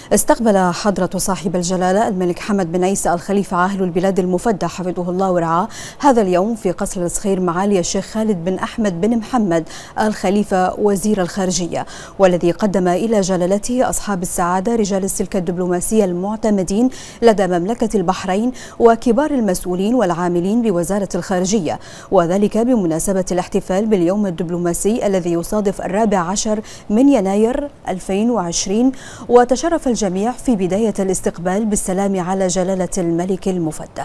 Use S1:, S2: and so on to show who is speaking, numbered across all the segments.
S1: استقبل حضرة صاحب الجلالة الملك حمد بن عيسى الخليفة عاهل البلاد المفدى حفظه الله ورعاه هذا اليوم في قصر الصخير معالي الشيخ خالد بن أحمد بن محمد الخليفة وزير الخارجية، والذي قدم إلى جلالته أصحاب السعادة رجال السلك الدبلوماسي المعتمدين لدى مملكة البحرين وكبار المسؤولين والعاملين بوزارة الخارجية، وذلك بمناسبة الاحتفال باليوم الدبلوماسي الذي يصادف 14 من يناير 2020. وتشرف الجميع في بداية الاستقبال بالسلام على جلالة الملك المفدى.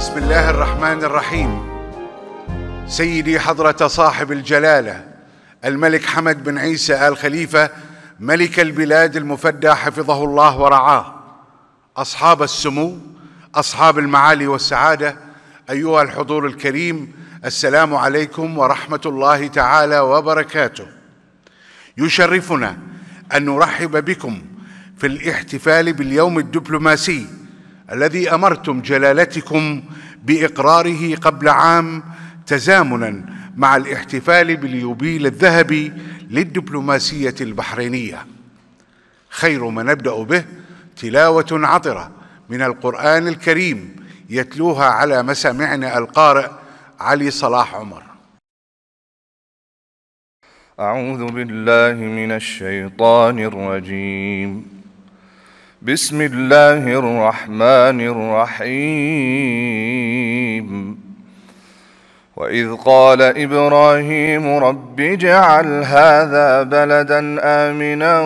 S2: بسم الله الرحمن الرحيم. سيدي حضرة صاحب الجلالة الملك حمد بن عيسى آل خليفة ملك البلاد المفدى حفظه الله ورعاه، أصحاب السمو، أصحاب المعالي والسعادة، أيها الحضور الكريم، السلام عليكم ورحمة الله تعالى وبركاته. يشرفنا أن نرحب بكم في الاحتفال باليوم الدبلوماسي الذي أمرتم جلالتكم بإقراره قبل عام تزامناً مع الاحتفال باليوبيل الذهبي للدبلوماسية البحرينية. خير ما نبدأ به تلاوة عطرة من القرآن الكريم يتلوها على مسامعنا القارئ علي صلاح عمر.
S3: أعوذ بالله من الشيطان الرجيم. بسم الله الرحمن الرحيم. وإذ قال إبراهيم رب اجعل هذا بلدا آمنا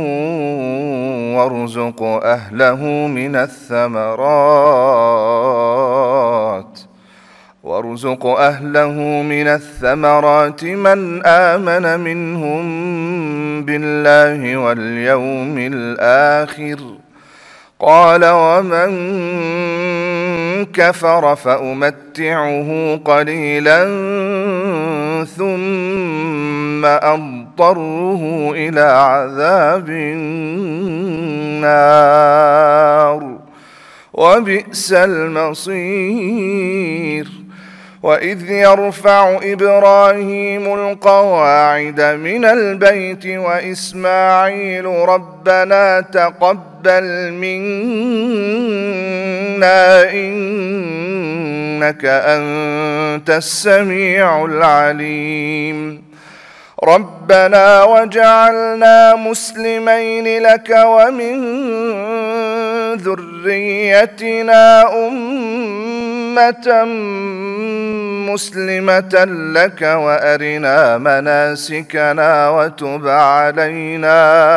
S3: وارزق أهله من الثمرات من آمن منهم بالله واليوم الآخر قال ومن كفر فأمتعه قليلا ثم أضطره إلى عذاب النار وبئس المصير. وإذ يرفع إبراهيم القواعد من البيت وإسماعيل ربنا تقبل منا إنك أنت السميع العليم. ربنا وجعلنا مسلمين لك ومن ذريتنا أمة مسلمة لك وأرنا مناسكنا وتب علينا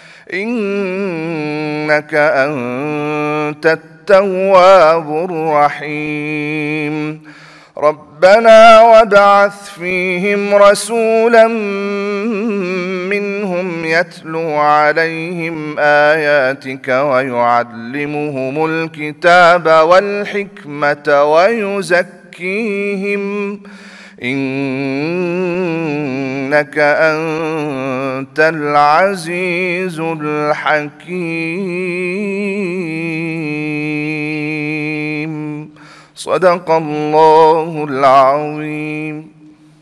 S3: إنك أنت التواب الرحيم. ربنا وابعث فيهم رسولا منهم يتلو عليهم آياتك ويعلمهم الكتاب والحكمة ويزكيهم إنك أنت العزيز الحكيم. صدق الله العظيم.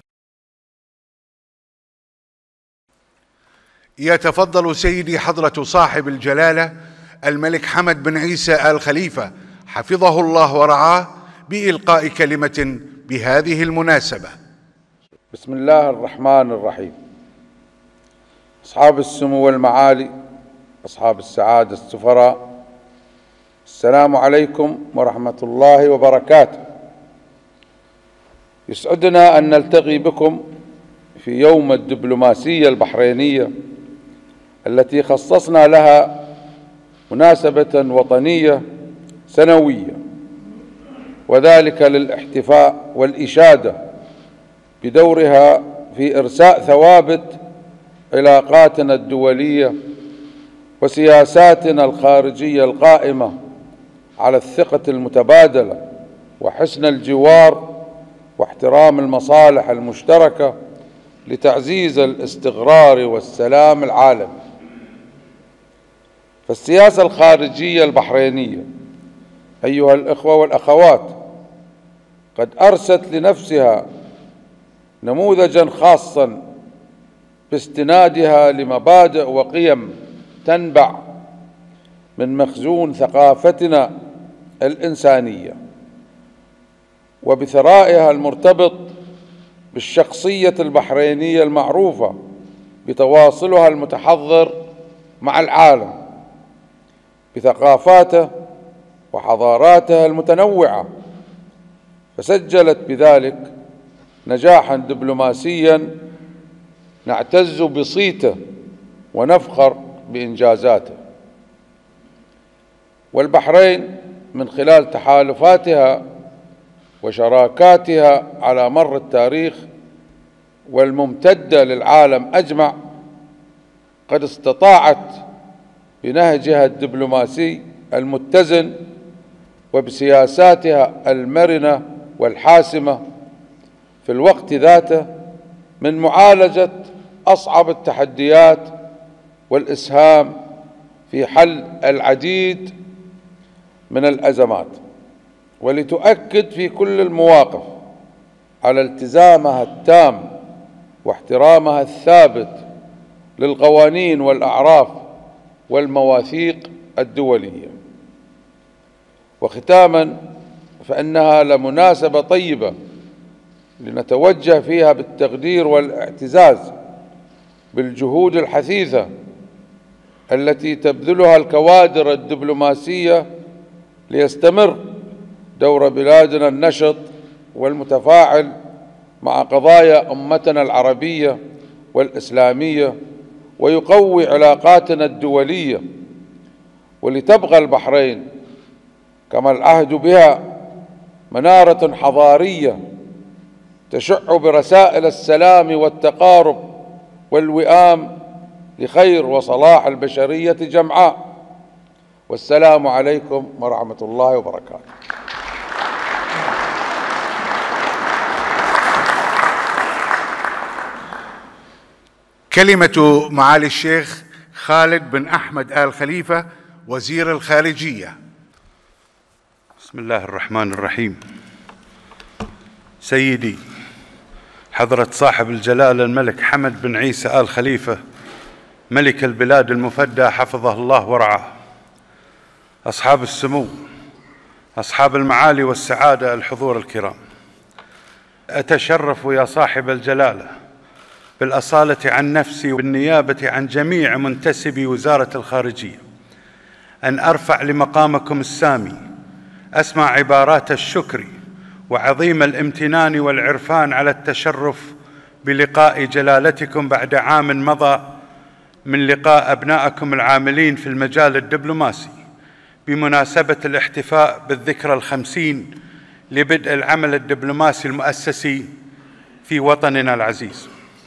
S2: يتفضل سيدي حضرة صاحب الجلالة الملك حمد بن عيسى آل خليفة حفظه الله ورعاه بإلقاء كلمة بهذه المناسبة.
S4: بسم الله الرحمن الرحيم. أصحاب السمو والمعالي، أصحاب السعادة السفراء، السلام عليكم ورحمة الله وبركاته. يسعدنا أن نلتقي بكم في يوم الدبلوماسية البحرينية التي خصصنا لها مناسبة وطنية سنوية، وذلك للاحتفاء والإشادة بدورها في إرساء ثوابت علاقاتنا الدولية وسياساتنا الخارجية القائمة على الثقة المتبادلة وحسن الجوار واحترام المصالح المشتركة لتعزيز الاستقرار والسلام العالمي. فالسياسة الخارجية البحرينية أيها الإخوة والأخوات قد أرست لنفسها نموذجا خاصا باستنادها لمبادئ وقيم تنبع من مخزون ثقافتنا الإنسانية وبثرائها المرتبط بالشخصية البحرينية المعروفة بتواصلها المتحضر مع العالم بثقافاته وحضاراتها المتنوعة، فسجلت بذلك نجاحا دبلوماسيا نعتز بصيته ونفخر بإنجازاته. والبحرين من خلال تحالفاتها وشراكاتها على مر التاريخ والممتدة للعالم أجمع قد استطاعت بنهجها الدبلوماسي المتزن وبسياساتها المرنة والحاسمة في الوقت ذاته من معالجة أصعب التحديات والإسهام في حل العديد من الأزمات، ولتؤكد في كل المواقف على التزامها التام واحترامها الثابت للقوانين والأعراف والمواثيق الدولية. وختاما، فإنها لمناسبة طيبة لنتوجه فيها بالتقدير والاعتزاز بالجهود الحثيثة التي تبذلها الكوادر الدبلوماسية ليستمر دور بلادنا النشط والمتفاعل مع قضايا أمتنا العربية والإسلامية ويقوي علاقاتنا الدولية، ولتبقى البحرين كما العهد بها منارة حضارية تشع برسائل السلام والتقارب والوئام لخير وصلاح البشرية جمعاء. والسلام عليكم ورحمة الله وبركاته.
S2: كلمة معالي الشيخ خالد بن أحمد آل خليفة وزير الخارجية. بسم الله الرحمن الرحيم. سيدي حضرة صاحب الجلالة الملك حمد بن عيسى آل خليفة ملك البلاد المفدى حفظه الله ورعاه، أصحاب السمو، أصحاب المعالي والسعادة، الحضور الكرام، أتشرف يا صاحب الجلالة بالأصالة عن نفسي والنيابة عن جميع منتسبي وزارة الخارجية أن أرفع لمقامكم السامي أسمى عبارات الشكر وعظيم الامتنان والعرفان على التشرف بلقاء جلالتكم بعد عام مضى من لقاء أبنائكم العاملين في المجال الدبلوماسي بمناسبة الاحتفاء بالذكرى 50 لبدء العمل الدبلوماسي المؤسسي في وطننا العزيز،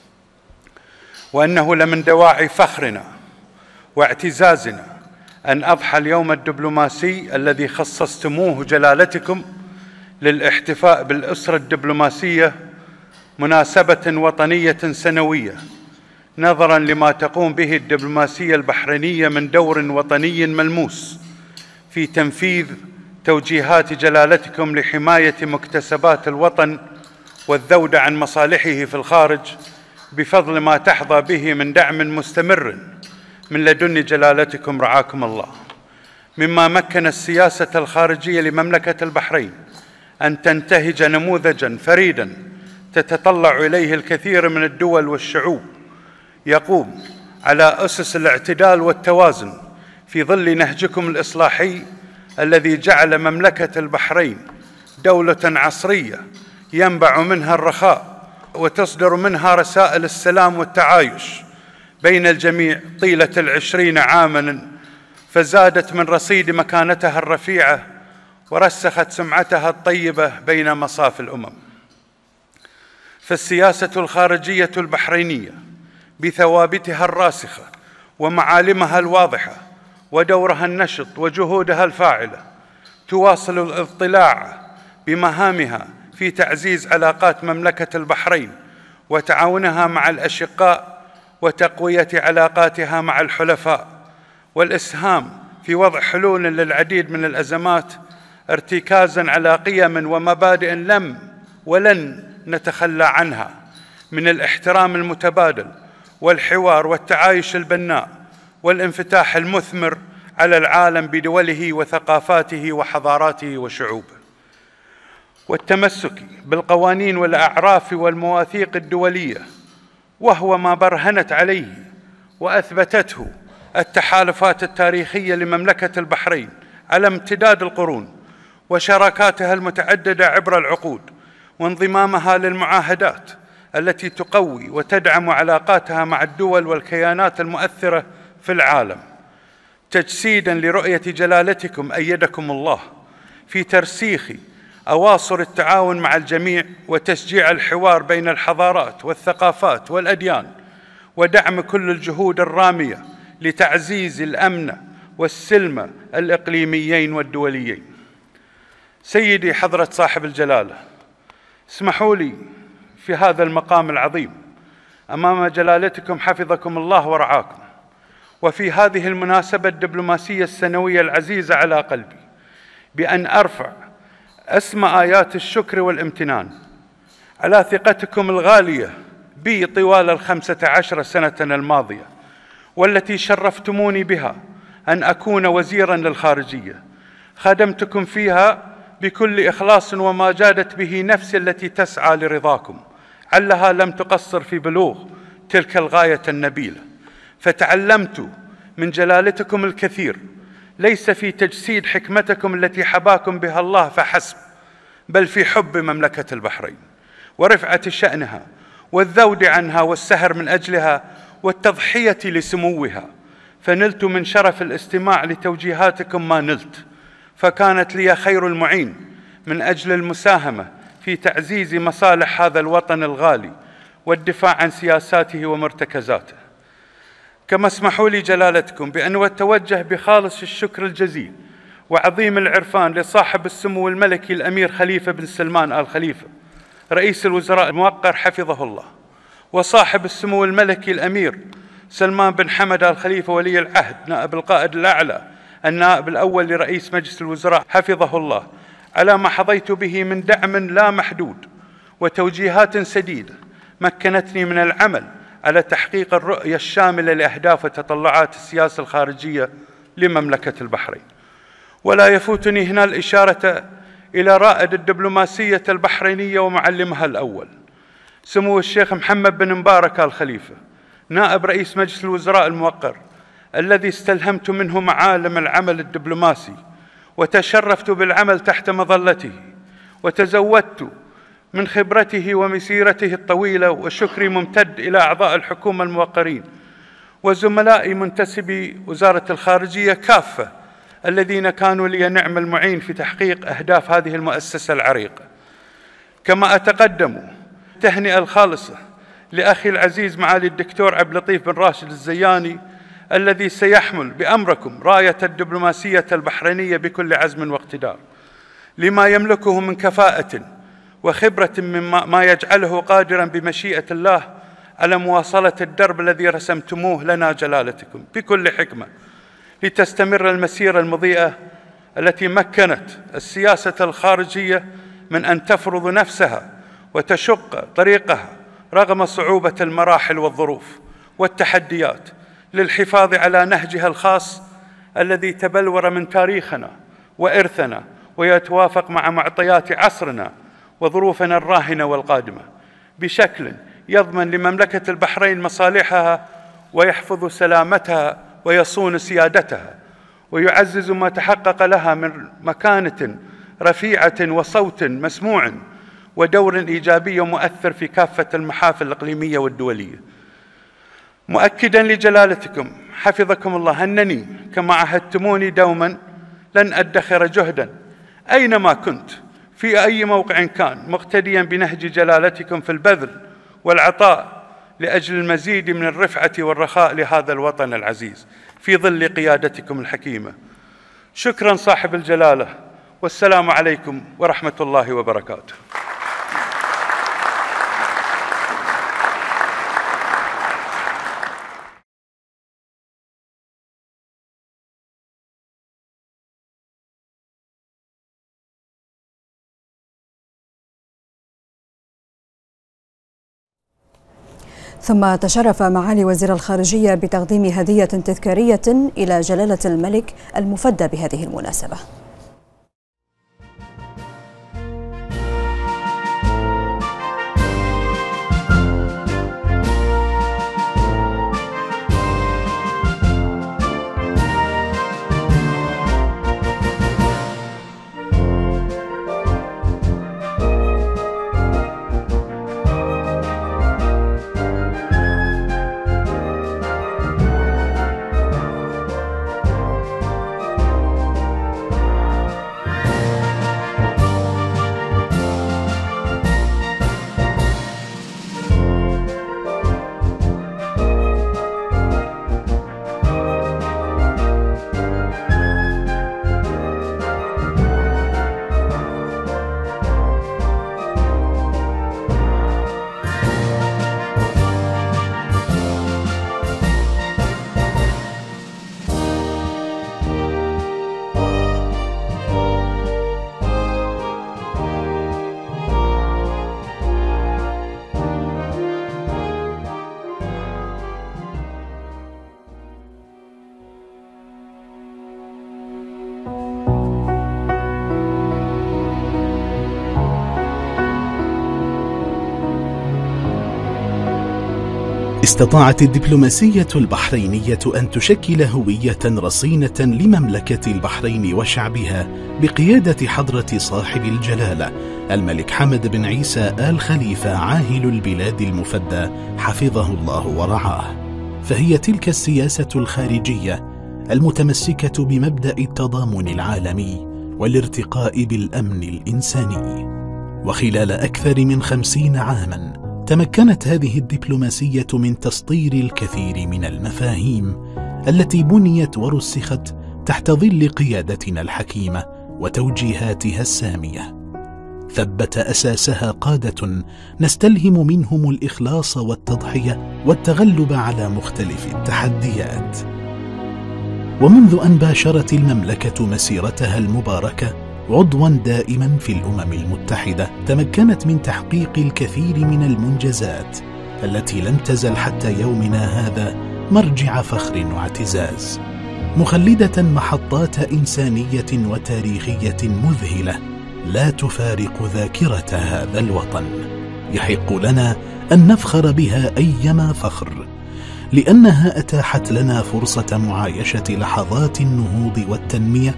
S2: وأنه لمن دواعي فخرنا واعتزازنا أن أضحى اليوم الدبلوماسي الذي خصصتموه جلالتكم للاحتفاء بالأسرة الدبلوماسية مناسبة وطنية سنوية، نظراً لما تقوم به الدبلوماسية البحرينية من دور وطني ملموس في تنفيذ توجيهات جلالتكم لحماية مكتسبات الوطن والذود عن مصالحه في الخارج بفضل ما تحظى به من دعم مستمر من لدن جلالتكم رعاكم الله، مما مكن السياسة الخارجية لمملكة البحرين أن تنتهج نموذجاً فريداً تتطلع إليه الكثير من الدول والشعوب، يقوم على أسس الاعتدال والتوازن في ظل نهجكم الإصلاحي الذي جعل مملكة البحرين دولة عصرية ينبع منها الرخاء وتصدر منها رسائل السلام والتعايش بين الجميع طيلة 20 عاماً، فزادت من رصيد مكانتها الرفيعة ورسخت سمعتها الطيبة بين مصاف الأمم. فالسياسة الخارجية البحرينية بثوابتها الراسخة ومعالمها الواضحة ودورها النشط وجهودها الفاعلة تواصل الاضطلاع بمهامها في تعزيز علاقات مملكة البحرين وتعاونها مع الأشقاء وتقوية علاقاتها مع الحلفاء، والإسهام في وضع حلول للعديد من الأزمات ارتكازاً على قيم ومبادئ لم ولن نتخلى عنها من الاحترام المتبادل والحوار والتعايش البناء والانفتاح المثمر على العالم بدوله وثقافاته وحضاراته وشعوبه، والتمسك بالقوانين والأعراف والمواثيق الدولية، وهو ما برهنت عليه وأثبتته التحالفات التاريخية لمملكة البحرين على امتداد القرون وشراكاتها المتعددة عبر العقود، وانضمامها للمعاهدات التي تقوي وتدعم علاقاتها مع الدول والكيانات المؤثرة في العالم، تجسيداً لرؤية جلالتكم أيدكم الله في ترسيخ أواصر التعاون مع الجميع وتشجيع الحوار بين الحضارات والثقافات والأديان، ودعم كل الجهود الرامية لتعزيز الأمن والسلم الإقليميين والدوليين. سيدي حضرة صاحب الجلالة، اسمحوا لي في هذا المقام العظيم أمام جلالتكم حفظكم الله ورعاكم، وفي هذه المناسبة الدبلوماسية السنوية العزيزة على قلبي، بأن أرفع أسمى آيات الشكر والامتنان على ثقتكم الغالية بي طوال 15 سنة الماضية، والتي شرفتموني بها أن أكون وزيراً للخارجية. خدمتكم فيها بكل إخلاص، وما جادت به نفسي التي تسعى لرضاكم، علها لم تقصر في بلوغ تلك الغاية النبيلة. فتعلمت من جلالتكم الكثير، ليس في تجسيد حكمتكم التي حباكم بها الله فحسب، بل في حب مملكة البحرين ورفعة شأنها والذود عنها والسهر من أجلها والتضحية لسموها. فنلت من شرف الاستماع لتوجيهاتكم ما نلت، فكانت لي خير المعين من أجل المساهمة في تعزيز مصالح هذا الوطن الغالي والدفاع عن سياساته ومرتكزاته. كما اسمحوا لي جلالتكم بأن أتوجه بخالص الشكر الجزيل وعظيم العرفان لصاحب السمو الملكي الأمير خليفة بن سلمان آل خليفة رئيس الوزراء الموقر حفظه الله، وصاحب السمو الملكي الأمير سلمان بن حمد آل خليفة ولي العهد نائب القائد الأعلى النائب الأول لرئيس مجلس الوزراء حفظه الله، على ما حظيت به من دعم لا محدود وتوجيهات سديدة مكنتني من العمل على تحقيق الرؤية الشاملة لأهداف وتطلعات السياسة الخارجية لمملكة البحرين. ولا يفوتني هنا الإشارة إلى رائد الدبلوماسية البحرينية ومعلمها الأول سمو الشيخ محمد بن مبارك آل خليفة نائب رئيس مجلس الوزراء الموقر، الذي استلهمت منه معالم العمل الدبلوماسي وتشرفت بالعمل تحت مظلته، وتزودت من خبرته ومسيرته الطويلة، وشكري ممتد إلى أعضاء الحكومة الموقرين وزملائي منتسبي وزارة الخارجية كافة الذين كانوا لي نعم المعين في تحقيق أهداف هذه المؤسسة العريقة. كما أتقدم التهنئة الخالصة لأخي العزيز معالي الدكتور عبد اللطيف بن راشد الزياني، الذي سيحمل بأمركم راية الدبلوماسية البحرينية بكل عزم واقتدار، لما يملكه من كفاءة وخبرة مما يجعله قادراً بمشيئة الله على مواصلة الدرب الذي رسمتموه لنا جلالتكم بكل حكمة، لتستمر المسيرة المضيئة التي مكنت السياسة الخارجية من أن تفرض نفسها وتشق طريقها رغم صعوبة المراحل والظروف والتحديات، للحفاظ على نهجها الخاص الذي تبلور من تاريخنا وإرثنا، ويتوافق مع معطيات عصرنا وظروفنا الراهنة والقادمة، بشكل يضمن لمملكة البحرين مصالحها ويحفظ سلامتها ويصون سيادتها، ويعزز ما تحقق لها من مكانة رفيعة وصوت مسموع ودور إيجابي ومؤثر في كافة المحافل الإقليمية والدولية. مؤكداً لجلالتكم حفظكم الله أنني كما عهدتموني دوماً لن أدخر جهداً أينما كنت في أي موقع كان، مقتدياً بنهج جلالتكم في البذل والعطاء لأجل المزيد من الرفعة والرخاء لهذا الوطن العزيز في ظل قيادتكم الحكيمة. شكراً صاحب الجلالة، والسلام عليكم ورحمة الله وبركاته.
S1: ثم تشرف معالي وزير الخارجية بتقديم هدية تذكارية إلى جلالة الملك المفدى بهذه المناسبة.
S5: استطاعت الدبلوماسية البحرينية أن تشكل هوية رصينة لمملكة البحرين وشعبها بقيادة حضرة صاحب الجلالة الملك حمد بن عيسى آل خليفة عاهل البلاد المفدى حفظه الله ورعاه. فهي تلك السياسة الخارجية المتمسكة بمبدأ التضامن العالمي والارتقاء بالأمن الإنساني. وخلال أكثر من 50 عاماً تمكنت هذه الدبلوماسية من تسطير الكثير من المفاهيم التي بنيت ورسخت تحت ظل قيادتنا الحكيمة وتوجيهاتها السامية. ثبت أساسها قادة نستلهم منهم الإخلاص والتضحية والتغلب على مختلف التحديات. ومنذ أن باشرت المملكة مسيرتها المباركة عضواً دائماً في الأمم المتحدة، تمكنت من تحقيق الكثير من المنجزات التي لم تزل حتى يومنا هذا مرجع فخر واعتزاز، مخلدة محطات إنسانية وتاريخية مذهلة لا تفارق ذاكرة هذا الوطن. يحق لنا أن نفخر بها أيما فخر، لأنها أتاحت لنا فرصة معايشة لحظات النهوض والتنمية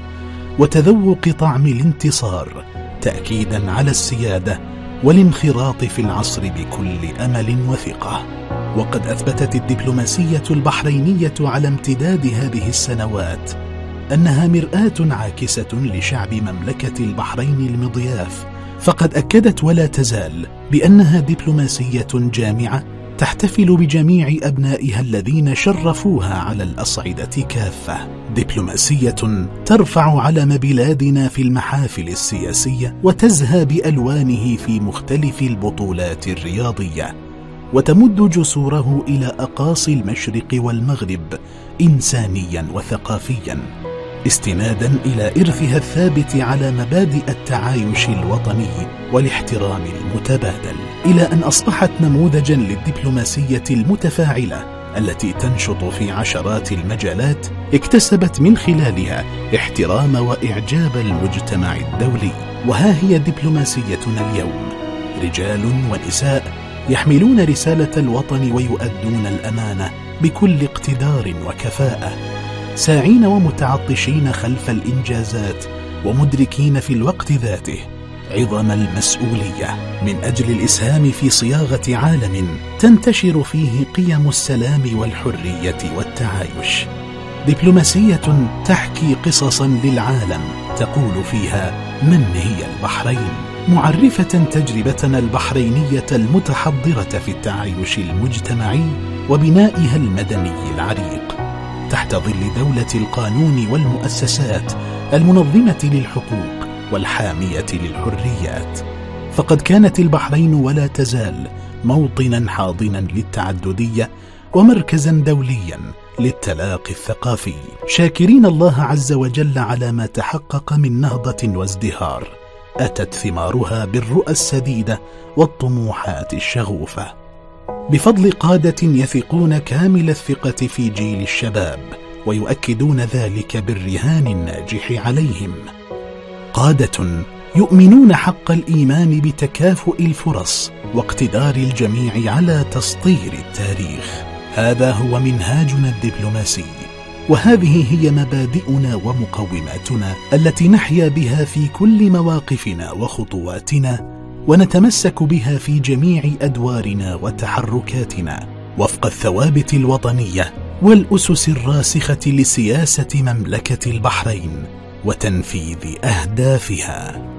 S5: وتذوق طعم الانتصار، تأكيدا على السيادة والانخراط في العصر بكل أمل وثقة. وقد أثبتت الدبلوماسية البحرينية على امتداد هذه السنوات أنها مرآة عاكسة لشعب مملكة البحرين المضياف، فقد أكدت ولا تزال بأنها دبلوماسية جامعة تحتفل بجميع أبنائها الذين شرفوها على الأصعدة كافة، دبلوماسية ترفع علم بلادنا في المحافل السياسية وتزهى بألوانه في مختلف البطولات الرياضية، وتمد جسوره إلى أقاصي المشرق والمغرب إنسانيا وثقافيا، استنادا إلى إرثها الثابت على مبادئ التعايش الوطني والاحترام المتبادل، إلى أن أصبحت نموذجا للدبلوماسية المتفاعلة التي تنشط في عشرات المجالات اكتسبت من خلالها احترام وإعجاب المجتمع الدولي. وها هي دبلوماسيتنا اليوم، رجال ونساء يحملون رسالة الوطن ويؤدون الأمانة بكل اقتدار وكفاءة، ساعين ومتعطشين خلف الإنجازات ومدركين في الوقت ذاته عظم المسؤولية من أجل الإسهام في صياغة عالم تنتشر فيه قيم السلام والحرية والتعايش. دبلوماسية تحكي قصصا للعالم تقول فيها من هي البحرين، معرفة تجربتنا البحرينية المتحضرة في التعايش المجتمعي وبنائها المدني العريق تحت ظل دولة القانون والمؤسسات المنظمة للحقوق والحامية للحريات. فقد كانت البحرين ولا تزال موطنا حاضنا للتعددية ومركزا دوليا للتلاقي الثقافي، شاكرين الله عز وجل على ما تحقق من نهضة وازدهار أتت ثمارها بالرؤى السديدة والطموحات الشغوفة، بفضل قادة يثقون كامل الثقة في جيل الشباب ويؤكدون ذلك بالرهان الناجح عليهم، قادة يؤمنون حق الإيمان بتكافؤ الفرص واقتدار الجميع على تسطير التاريخ. هذا هو منهاجنا الدبلوماسي، وهذه هي مبادئنا ومقوماتنا التي نحيا بها في كل مواقفنا وخطواتنا، ونتمسك بها في جميع أدوارنا وتحركاتنا وفق الثوابت الوطنية والأسس الراسخة لسياسة مملكة البحرين وتنفيذ أهدافها.